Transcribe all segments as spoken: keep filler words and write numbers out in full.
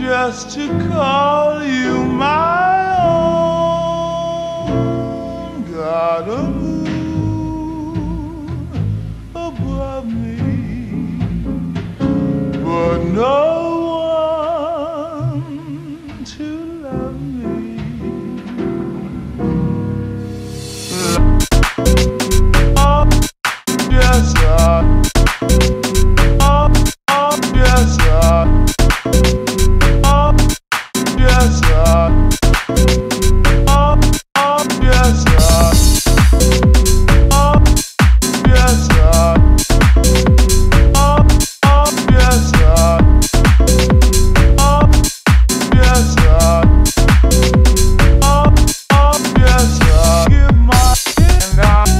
just to call you my own. Got a moon above me, but no one to love me. Oh, yes, I. Oh, oh, yes, I. Oh, yes, I. Oh, oh, yes, I. Oh, yes, I. Oh, oh, yes, I. Oh, yes, I. Oh, oh, yes, I. Give my and I.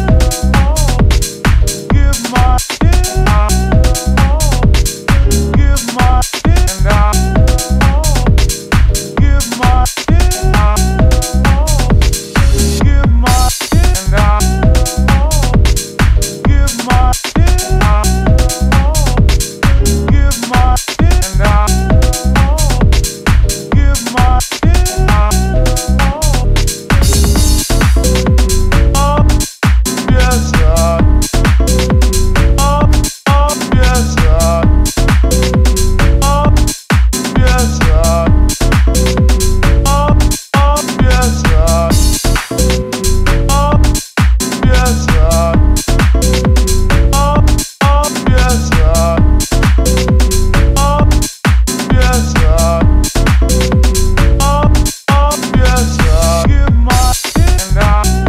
Give my and I. Give my and I. Give my and I. Give my and I. Give my and I. Give my and I. Give my and I. Oh, yes, I. Oh, oh, yes, I. Oh, yes, I. Oh, oh, yes, I. Oh, yes, I. Oh, oh, yes, I. Oh, yes, I. Oh, oh, yes, I. Give my and I.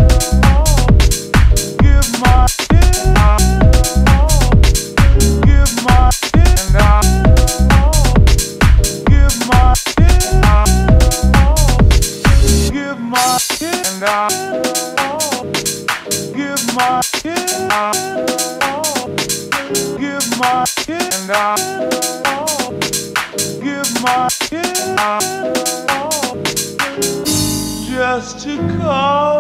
Give my and I. Give my and I. Give my and I. Give my and I. Give my and I. Give my and I. Give my and I. Just to call